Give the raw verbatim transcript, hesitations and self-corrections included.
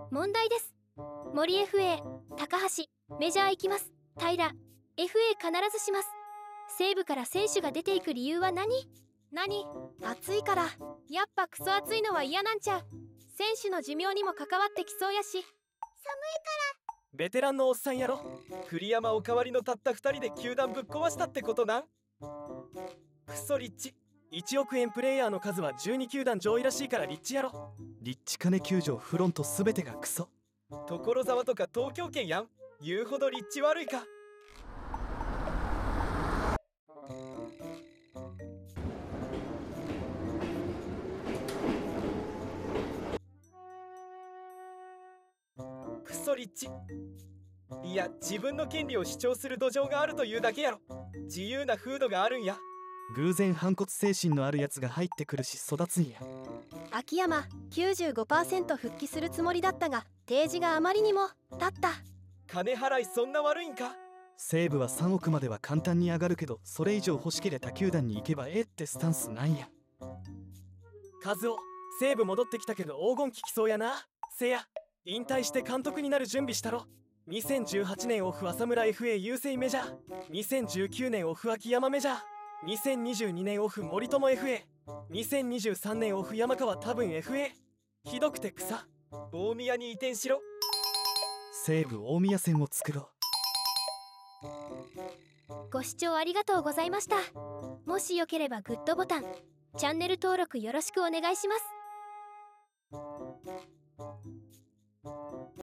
問題です。森 エフエー、高橋、メジャー行きます。平、エフエー 必ずします。西部から選手が出ていく理由は何？何？暑いから。やっぱクソ暑いのは嫌なんちゃう。選手の寿命にも関わってきそうやし。寒いから。 ベテランのおっさんやろ。栗山おかわりのたったふたりで球団ぶっ壊したってことなん？クソリッチ。いちおくえんプレイヤーの数はじゅうにきゅうだん上位らしいからリッチやろ。 リッチ金球場フロント全てがクソ。 所沢とか東京圏やん。言うほど立地悪いか。クソ立地。いや、自分の権利を主張する土壌があるというだけやろ。自由な風土があるんや。 偶然反骨精神のあるやつが入ってくるし育つんや。 秋山 きゅうじゅうごパーセント 復帰するつもりだったが提示があまりにもだった。 金払いそんな悪いんか。 西武はさんおくまでは簡単に上がるけど、それ以上欲しければ他球団に行けばええってスタンスなんや。 和夫、西武戻ってきたけど黄金期きそうやな。せや、引退して監督になる準備したろ。にせんじゅうはちねんオフ浅村 エフエー 優勢メジャー、にせんじゅうきゅうねんオフ秋山メジャー、にせんにじゅうにねんオフ森友 エフエー、にせんにじゅうさんねんオフ山川多分 エフエー。 ひどくて草。大宮に移転しろ。 西武大宮線を作ろう。ご視聴ありがとうございました。もしよければグッドボタン、チャンネル登録よろしくお願いします。